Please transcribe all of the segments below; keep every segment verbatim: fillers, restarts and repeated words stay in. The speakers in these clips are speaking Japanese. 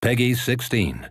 Peggy sixteen.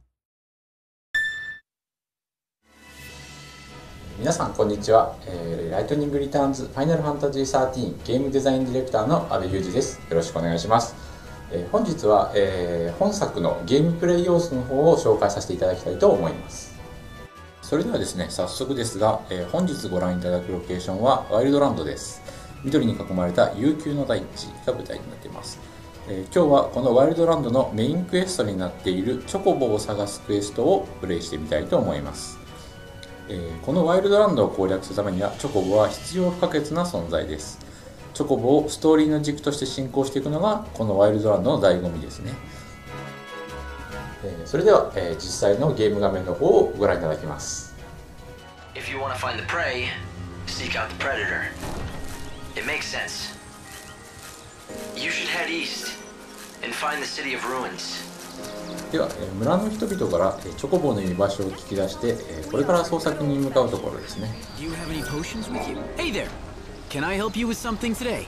皆さんこんにちは、えー、ライトニングリターンズファイナルファンタジーサーティーンゲームデザインディレクターの阿部裕二です。よろしくお願いします。えー、本日は、えー、本作のゲームプレイ要素の方を紹介させていただきたいと思います。それではですね、早速ですが、えー、本日ご覧いただくロケーションはワイルドランドです。緑に囲まれた悠久の大地が舞台になっています。えー、今日はこのワイルドランドのメインクエストになっているチョコボを探すクエストをプレイしてみたいと思います。えー、このワイルドランドを攻略するためにはチョコボは必要不可欠な存在です。チョコボをストーリーの軸として進行していくのがこのワイルドランドの醍醐味ですね。えー、それでは、えー、実際のゲーム画面の方をご覧いただきます。 If you want to find the prey, seek out the predator. It makes sense. You should head east and find the city of ruins. では、えー、村の人々から、えー、チョコボの居場所を聞き出して、えー、これから捜索に向かうところですね。 Do you have any potions with you? Hey there. Can I help you with something today?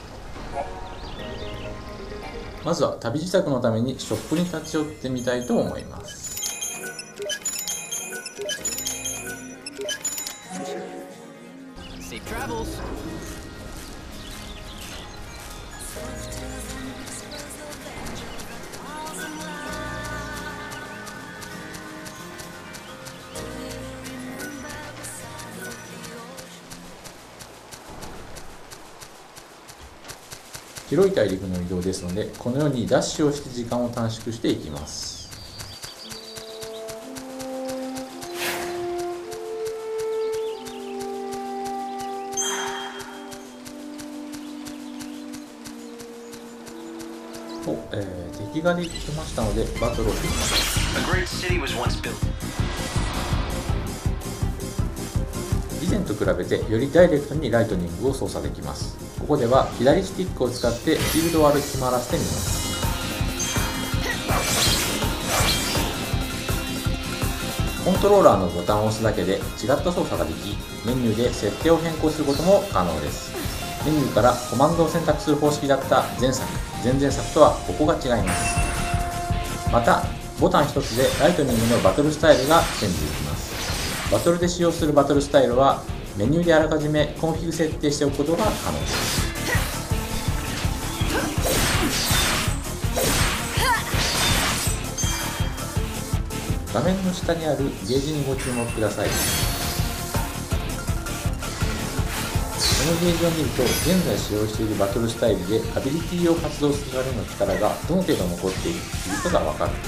まずは旅支度のためにショップに立ち寄ってみたいと思います。 Safe travels. 広い大陸の移動ですので、このようにダッシュをして時間を短縮していきます。お、えー、敵ができましたのでバトルをしてみます。以前と比べてよりダイレクトにライトニングを操作できます。ここでは左スティックを使ってフィールドを歩き回らせてみます。コントローラーのボタンを押すだけで違った操作ができ、メニューで設定を変更することも可能です。メニューからコマンドを選択する方式だった前作、前々作とはここが違います。またボタン一つでライトニングのバトルスタイルがチェンジできます。バトルで使用するバトルスタイルはメニューであらかじめコンフィグ設定しておくことが可能です。画面の下にあるゲージにご注目ください。このゲージを見ると現在使用しているバトルスタイルでアビリティを発動するための力がどの程度残っているかがわかるんです。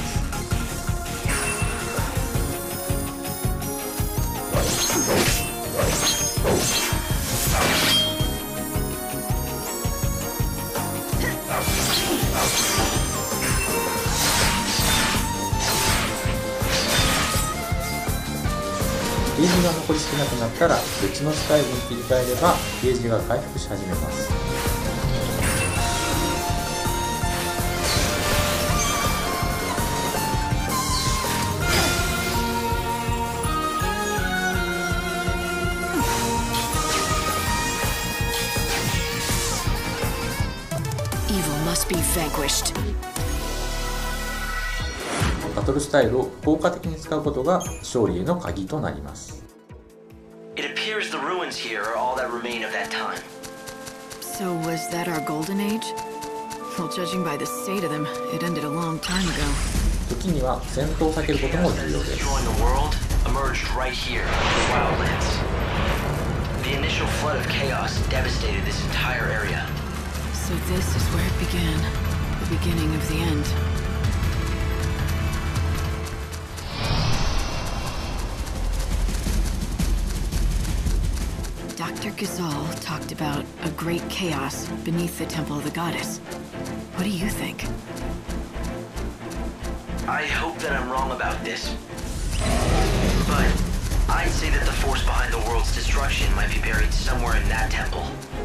ゲージが残り少なくなったら別のスタイルに切り替えればゲージが回復し始めます。 Evil must be vanquished. バトルスタイルを効果的に使うことが勝利への鍵となります。 It appears the ruins here are all that remain of that time. So was that our golden age? Well, judging by the state of them, it ended a long time ago. 時には戦闘を避けることも重要です。 Destroying the world emerged right here in the wildlands. The initial flood of chaos devastated this entire area. So this is where it began, the beginning of the end. Doctor Gazal talked about a great chaos beneath the temple of the goddess. What do you think? I hope that I'm wrong about this, but I'd say that the force behind the world's destruction might be buried somewhere in that temple.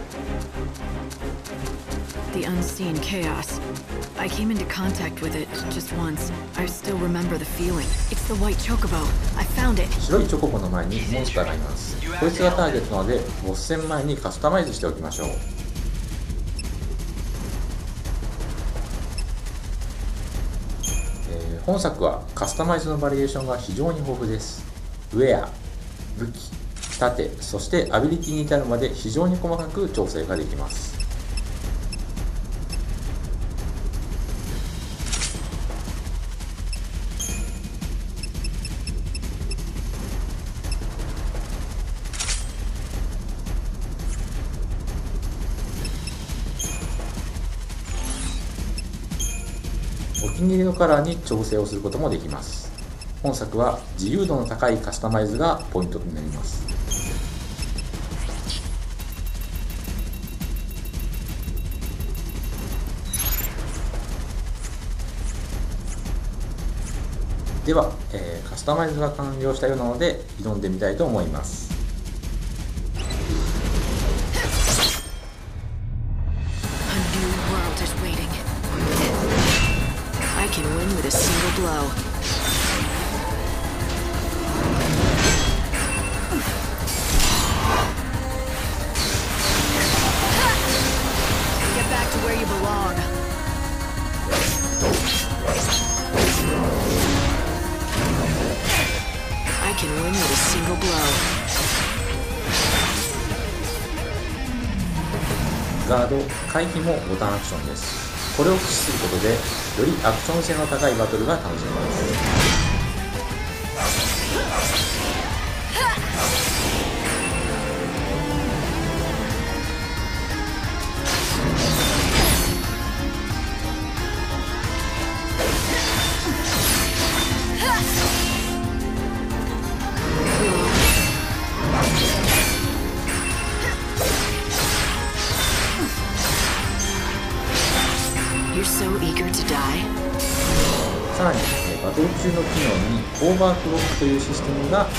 The unseen chaos. I came into contact with it just once. I still remember the feeling. It's the white chocobo. I found it. 白いチョコボの前にモンスターがいます。こいつがターゲットなのでボス戦前にカスタマイズしておきましょう。 ー、本作はカスタマイズのバリエーションが非常に豊富です。ウェア、武器、盾、そしてアビリティに至るまで非常に細かく調整ができます。お気に入りのカラーに調整をすることもできます。本作は自由度の高いカスタマイズがポイントになります。では、えー、カスタマイズが完了したようなので挑んでみたいと思います。 I can win with a single blow. Get back to where you belong. I can win with a single blow. ガード、回避もボタンアクションです。これを駆使することでよりアクション性の高いバトルが楽しめます。 You're so eager to die. さらにバトル中の機能にオーバークロックというシステムが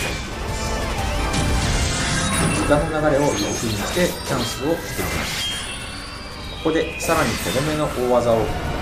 時間の流れをゆっくりにしてチャンスを作ります。ここでさらにとどめの大技を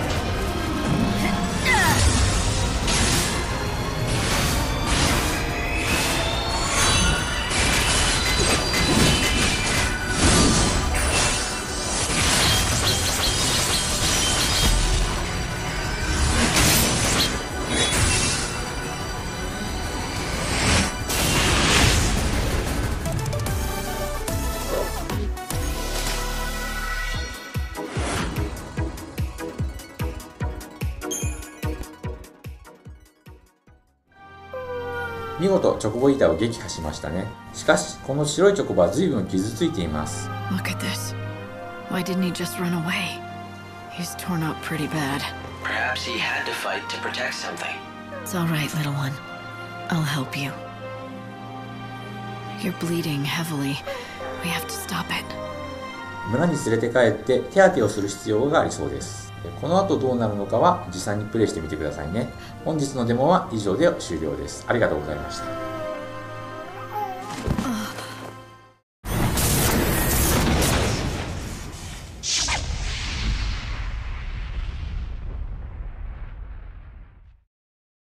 見事チョコボイーターを撃破しましたね。しかしこの白いチョコボは随分傷ついています。 Look at this. Why didn't he just run away? He's torn up pretty bad. Perhaps he had to fight to protect something. It's all right, little one. I'll help you. You're bleeding heavily. We have to stop it. 村に連れて帰って手当てをする必要がありそうです。この後どうなるのかは実際にプレイしてみてくださいね。本日のデモは以上で終了です。ありがとうございました。